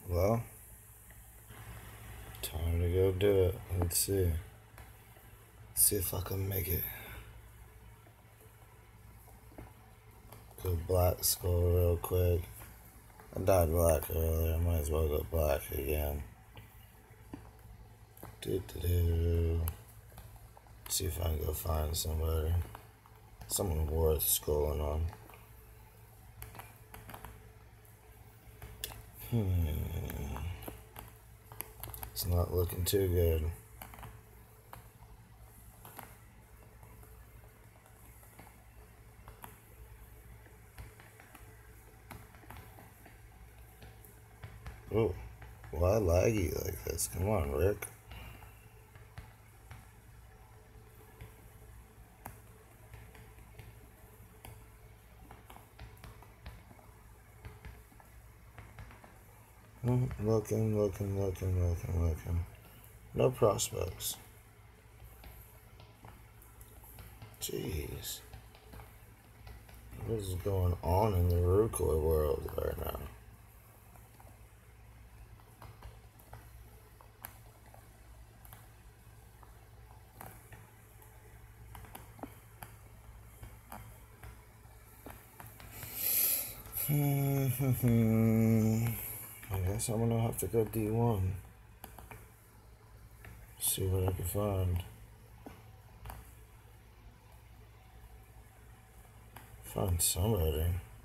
Well, time to go do it. Let's see. See if I can make it. Go black skull real quick. I died black earlier. I might as well go black again. See if I can go find somebody. Someone worth scrolling on. It's not looking too good. Oh, why laggy like this? Come on, Rick. Looking. No prospects. Jeez. What is going on in the Rucoy world right now? I guess I'm gonna have to go D1. See what I can find. Find somebody.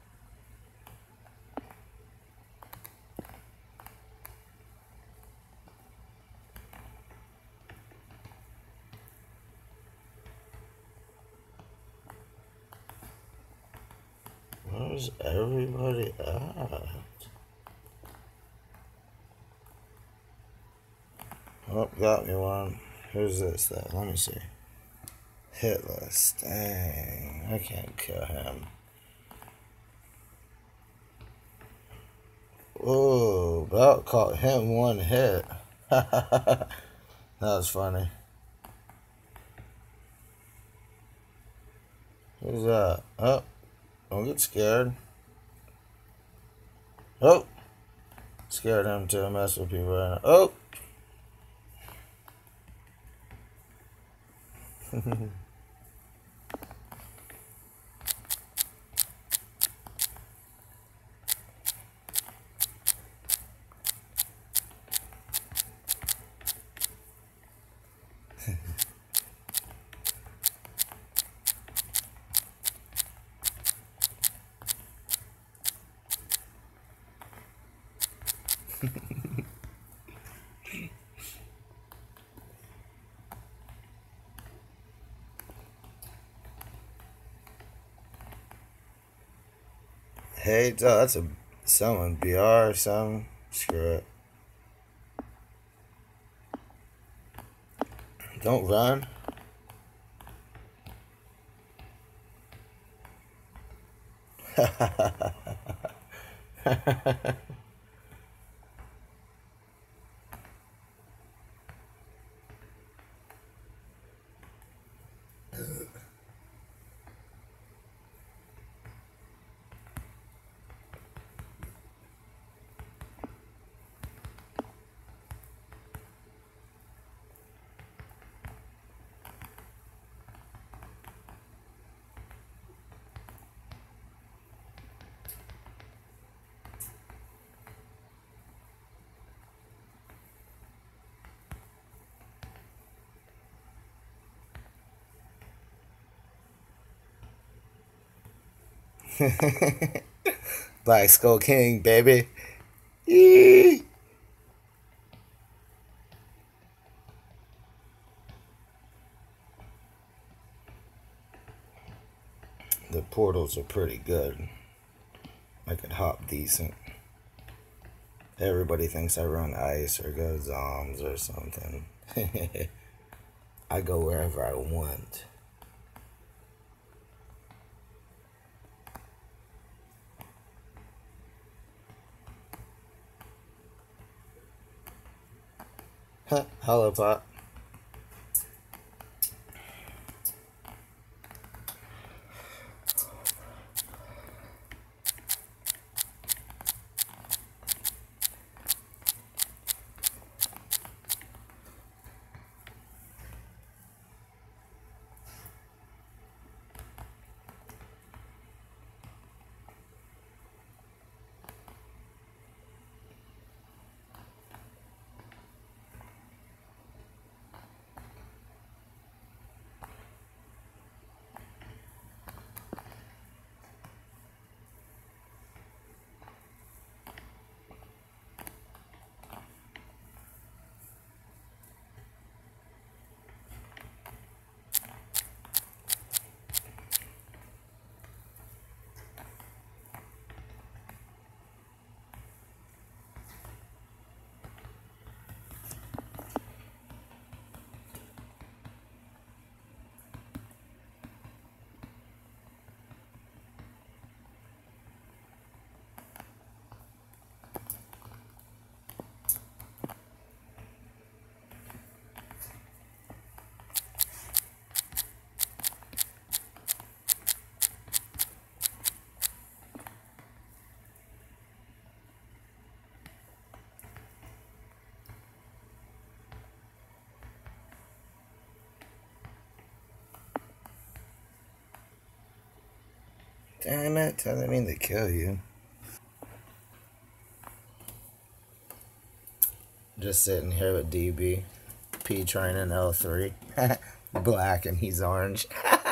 Where's everybody at? Oh, got me one. Who's this though? Let me see. Hitless. Dang. I can't kill him. Oh, about caught him one hit. That was funny. Who's that? Oh, don't get scared. Oh, scared him to mess with people right now. Oh. Hey, oh, that's someone BR or something. Screw it. Don't run. Black Skull King, baby. Yee. The portals are pretty good. I could hop decent. Everybody thinks I run ice or go zombs or something. I go wherever I want. Hello, Pop. Damn it, doesn't mean to kill you. Just sitting here with DB. P training L3. Black and he's orange.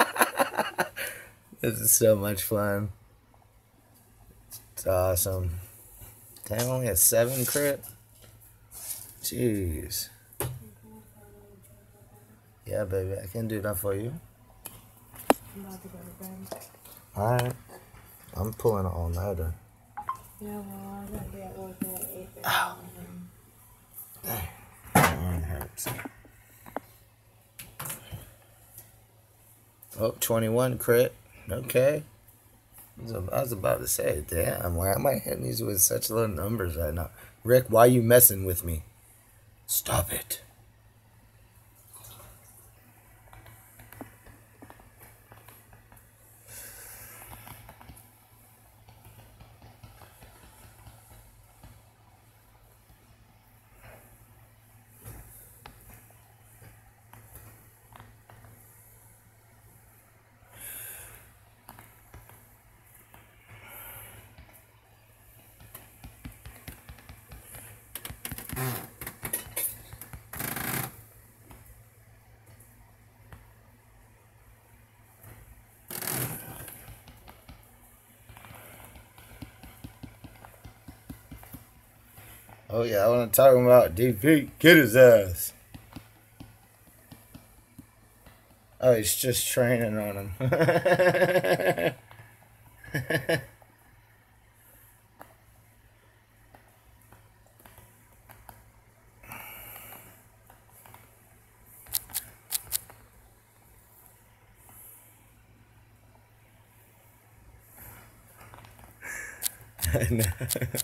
This is so much fun. It's awesome. Damn, only a 7 crit? Jeez. Yeah, baby, I can do that for you. I'm about to go to bed. Alright. I'm pulling an all-nighter. Yeah, well, I gotta be at work at 8:30. Ow. Dang. My arm hurts. Oh, 21 crit. Okay. I was about to say, damn, why am I hitting these with such low numbers right now? Rick, why are you messing with me? Stop it. Oh, yeah, I want to talk about DP. Get his ass. Oh, he's just training on him. I know.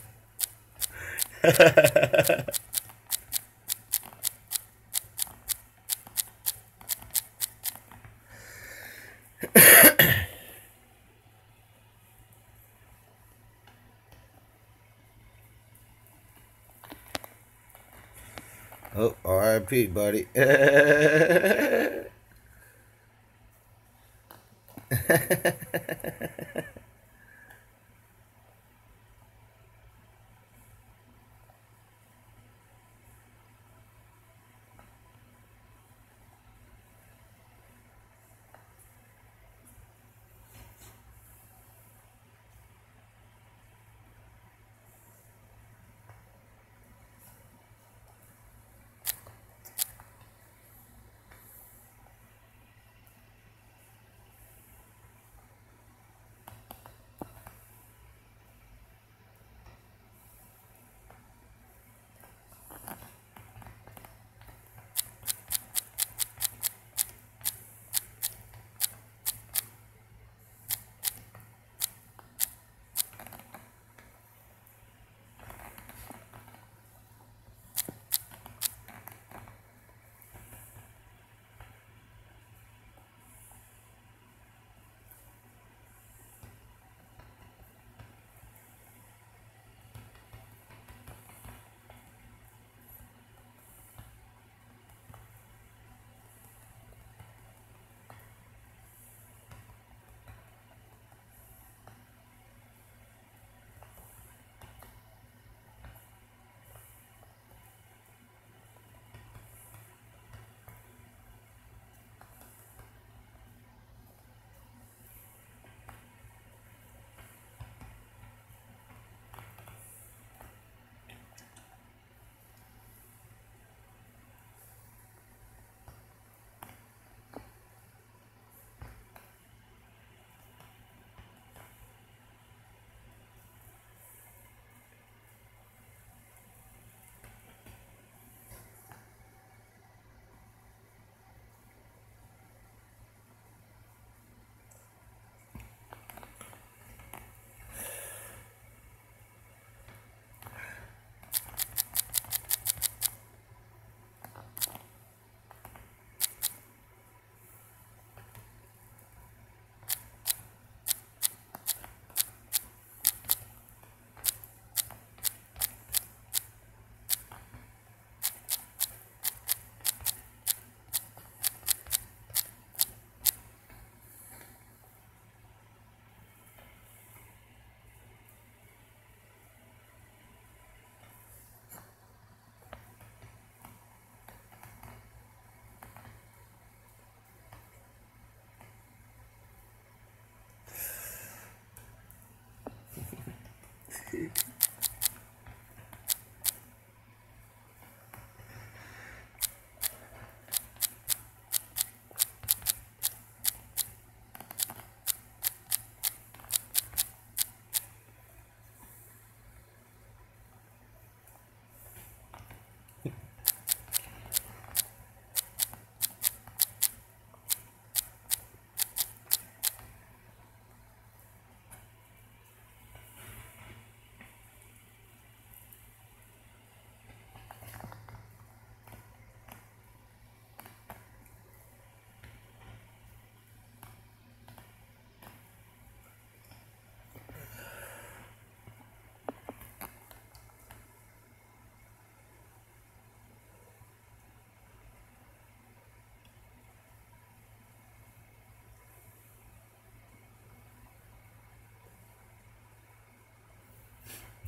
Oh, R.I.P., buddy.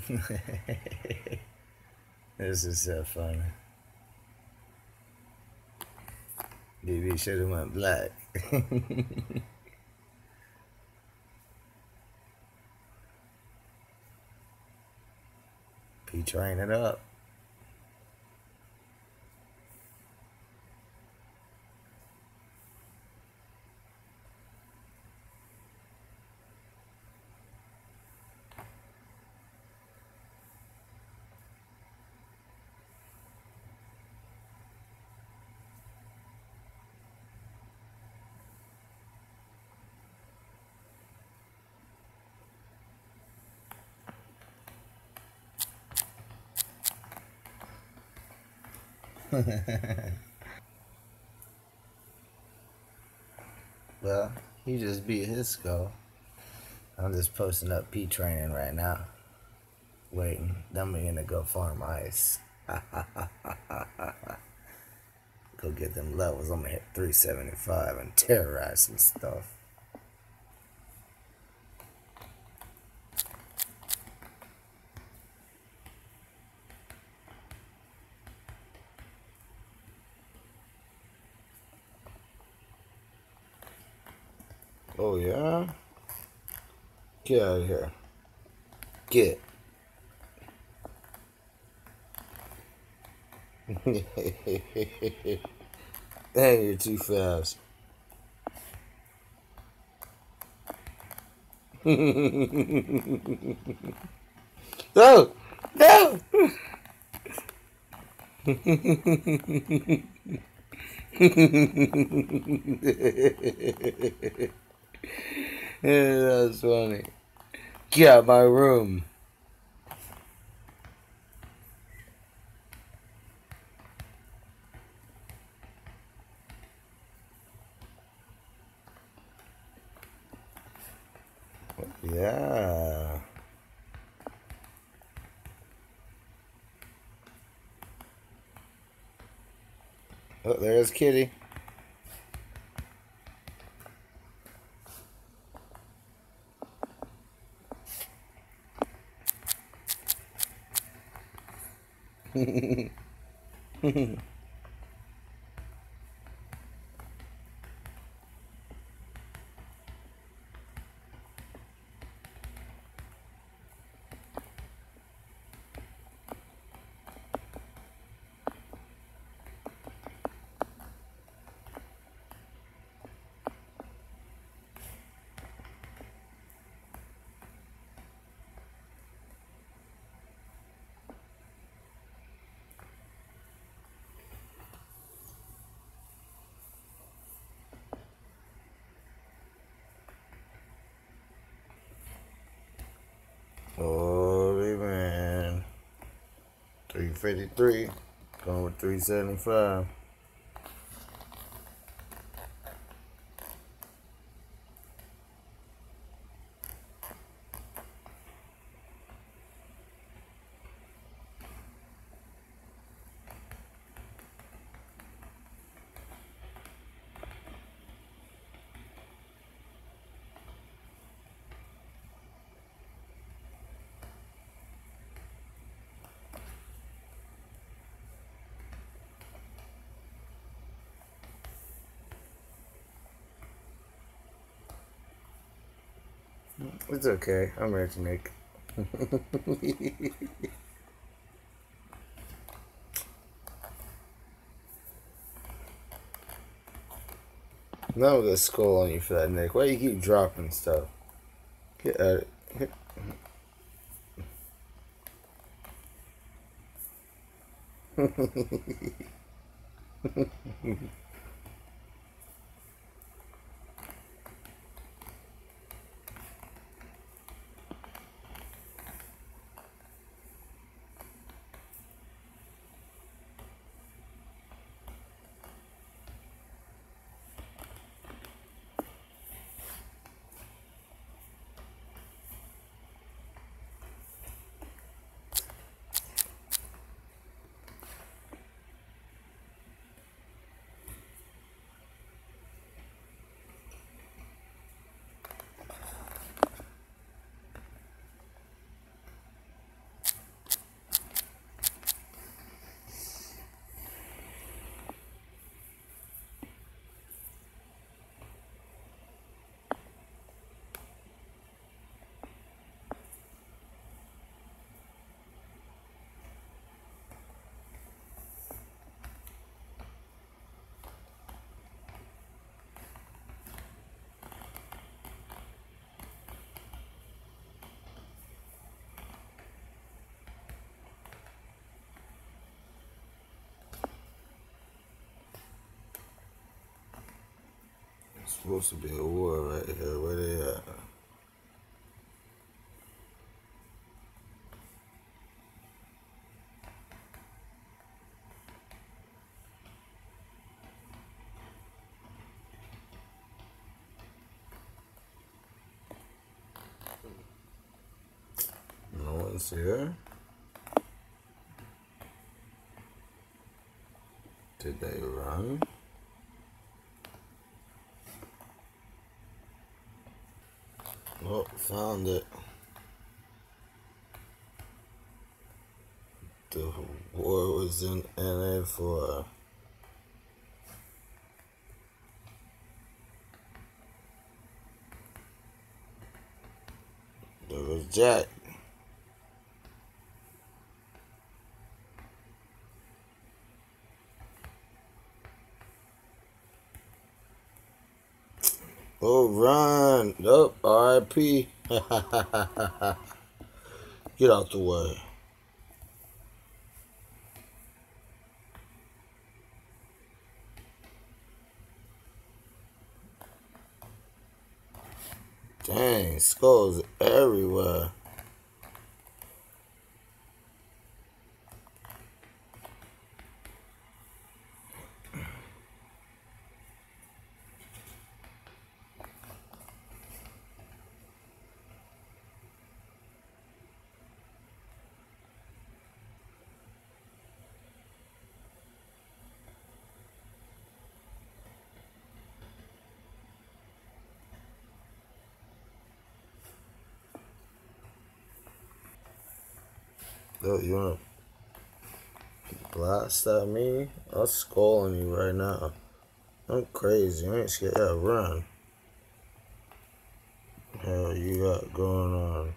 This is so funny. BB should have went black. P train it up. Well, he just beat his skull. I'm just posting up P training right now. Waiting. Then we're gonna go farm ice. Go get them levels. I'm gonna hit 375 and terrorize some stuff. Oh yeah? Get out of here. Get. Dang, you're too fast. No! No! Yeah, that's funny. Get out of my room. Yeah. Oh, there's Kitty. Holy man. 353. Going with 375. It's okay. I'm ready to make. Now with a skull on you for that, Nick. Why do you keep dropping stuff? Get at it. Supposed to be a war right here. Where they at? No one's here. Did they run? Oh, found it. The war was in NA4. There was Jack. Oh, run. Nope, RIP. Get out the way. Dang, skulls everywhere. Look, you wanna blast at me? I'll skull on you right now. I'm crazy. I ain't scared. Yeah, run. Hell, you got going on?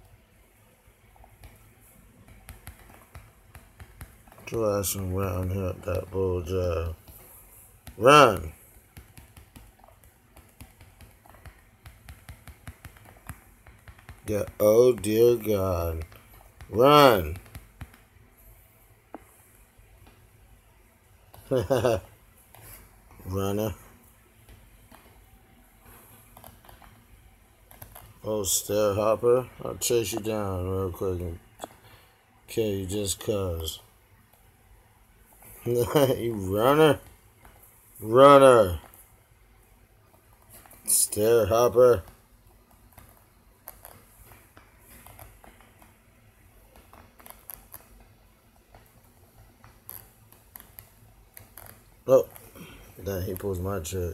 Get your ass around here at that bull job. Run! Yeah, oh dear God. Run! Runner. Oh, stair hopper. I'll chase you down real quick and kill you just cuz. You runner? Runner. Stair hopper. Oh, then he pulls my trick.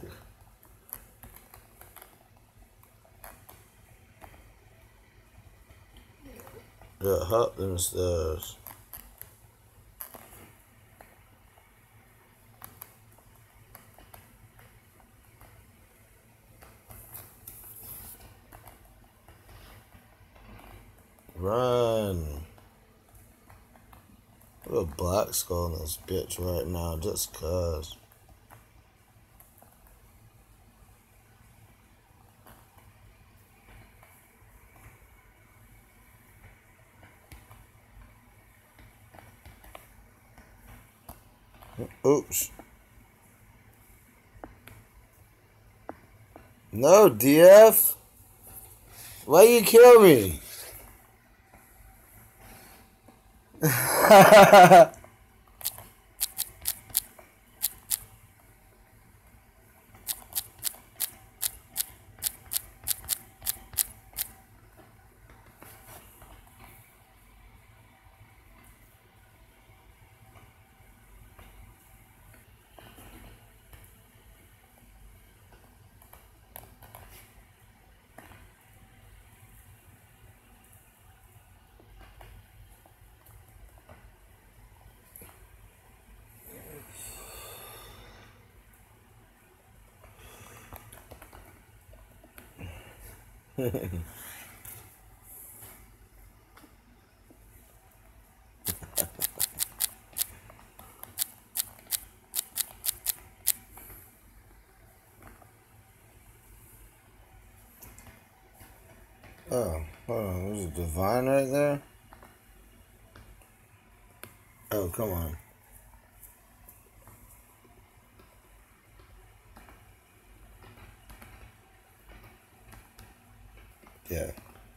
Yeah, hop them stairs. Run. Put a black skull in this bitch right now, just cuz. Oops. No, DF. Why you kill me? Oh, hold on. There's a divine right there? Oh, come on. Yeah.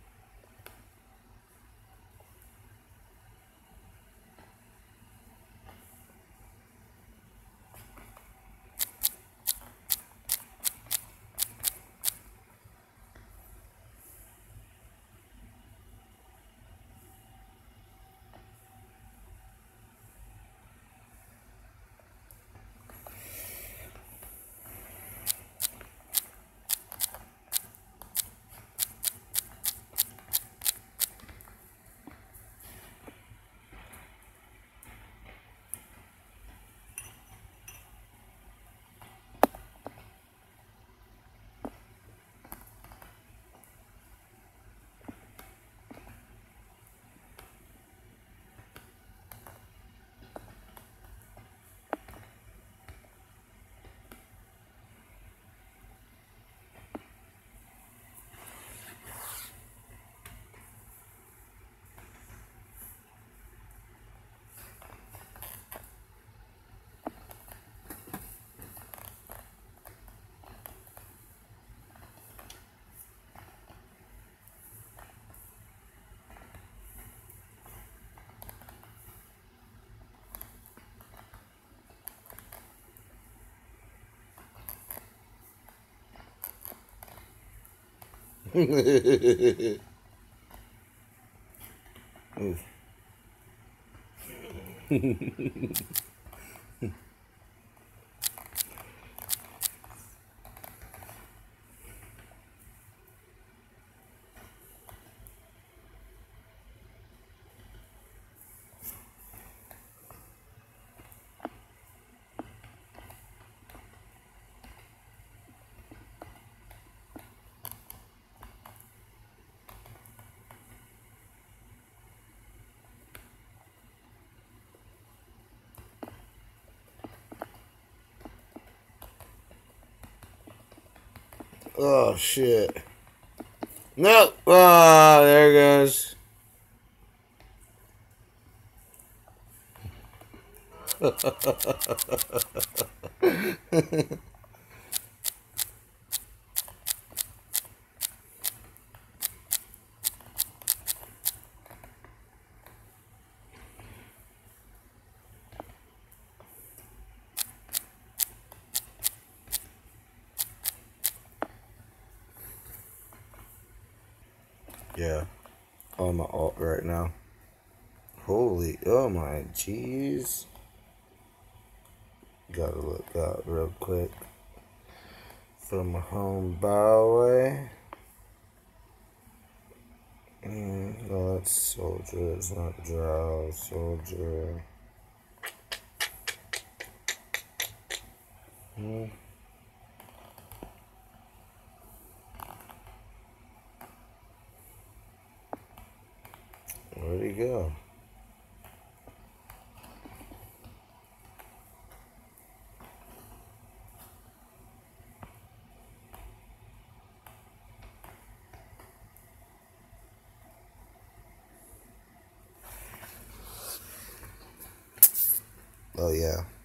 Oof. Oh shit. No. Ah, there it goes. Yeah. On my alt right now. Holy, oh my jeez. Gotta look out real quick. From my home byway. Oh, that's soldier. It's not drow. Soldier. Where'd he go? Oh yeah.